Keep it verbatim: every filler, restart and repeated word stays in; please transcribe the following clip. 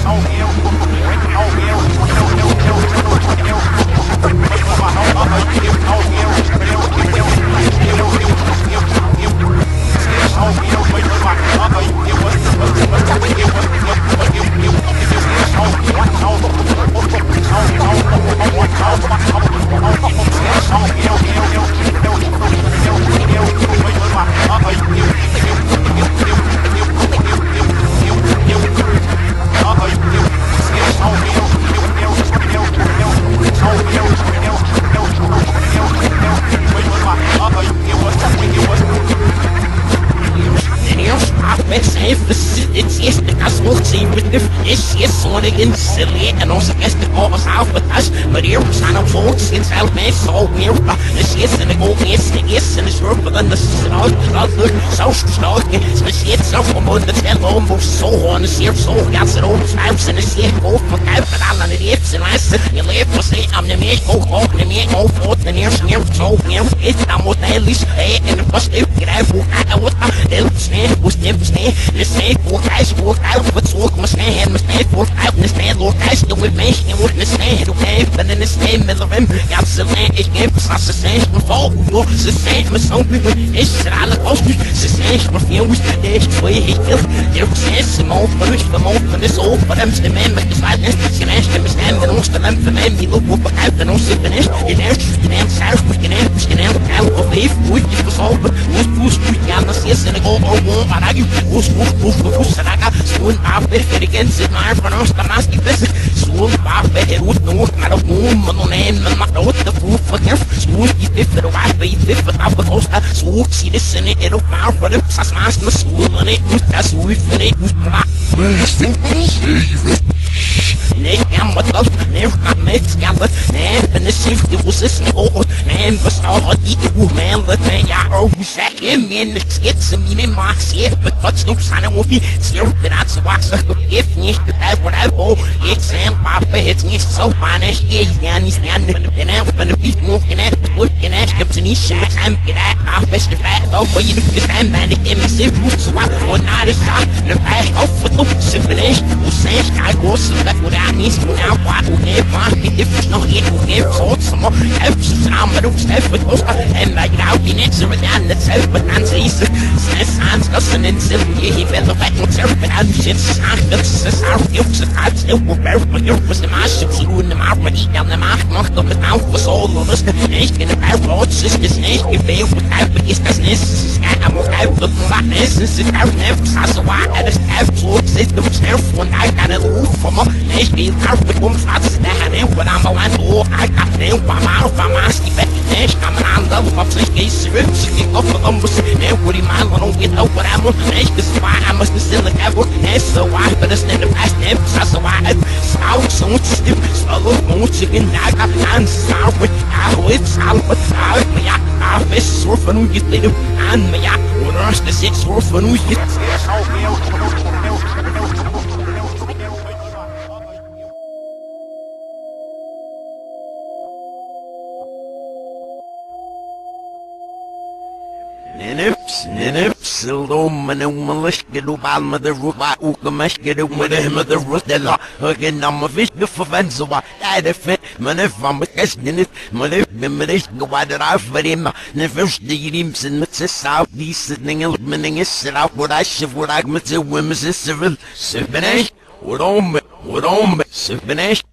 Yes, yes, one again, silly, and also guess the call was out with us. But here was on a fold since I made so weird. This yes, and the go, yes, and yes, and it's rough, but then the snout, the other, so snout, so shit, so from on the tail, almost so on the sear, so gas it all, house, and the shit, go for out, but all on the lips, and I said, you live for say, I'm the make, go, go, the make, go, forth, and here's near, so near, it's not what I least, hey, and the first, get out, I what I, they'll stand, was never stand, the same, walk, guys, walk out, what's walk, my stand, my stand, walk out, and the stand, walk, guys, do with me, and what the stand, okay, but in the stand, middle of him, got the land, it gave us the same, before, you're the same, my son, it's all about you, the same, my fear was the day, way he killed, there was this, the more, for which, the more, for this, all, for them, the man, but the silence, the smash, the stand, the most of them, for them, he look, what out, the no finish, in there, you can south, we can have, we can have, out of leaf, we can solve, who's, who's, we can, yes, and go, or won't, and I give, who's, who's, who's, who's, and I got, soon, I'll bet it against it, my friend, the mask, this, soon, I'll bet it would know, not a woman, no name, and my daughter, the food for him, soon, you fit for the wife, but you fit for the other host, so, see this in it, it'll power for the smash, the school, and it was, that's who we finished, who's my, nee, I'm what love, never got made scallop, man, and the safety was this old, man, was all I eat, man, let me out, sack him in the skits, and me in my shit, but touch no sign of me, still, that I watch the gift, nicht, that what I owe, it's Sam Papa, it's nicht so punish, yeah, and he's standing, and I'm gonna be moving at the wood, and I skip to me, shots, I'm get out, I'll best the fat, oh, but you look at that man, it gave me sip, so I would not have stopped, the back, oh, for the finish, who says, I go, so that would I need to now, what would they want me if it's not yet, who gave so some more, helps, I'm a little step with us, and I get out in it, so down the self, but Nancy, says, Hans, doesn't in Sylvia, he fell the back himself, but I'm shit, I'm just as our gifts, and I still will bear, but you was the master, you in the mouth, but eat down the mouth, knocked up his mouth was all of us, ain't gonna bear roads, sisters, ain't gonna fail without, but it's business, I'm without the blackness, this is our never, so I had a staff, so it's the self, when I got a roof from a nation, out with one shot, standing, when I'm a land, oh, I got them, I'm out, I'm asking, but I'm an love, I'm thinking, serious, she can go for them, and what do you mind, I don't get out what I'm on, this is why I must be still a devil, and so I, but it's in the past, and so I, so, so much stiff, so much chicken, I got hands, sour with, I would, sour with, I would, me, I wish, so for you, they do, and me, I would rush the six, so for you, Nips, nips, alum, and a malish, get up on the roof, I ukamash, get up with him at the roof, the law, again, I'm a fish before Vanzova, I defend, man, if I'm a guest in it, man, if the Marish go out of for him, never the rims and Missus South, these sitting and meaning is set out what I should, what I miss a women's civil, Symphony, what on me, what on me, Symphony.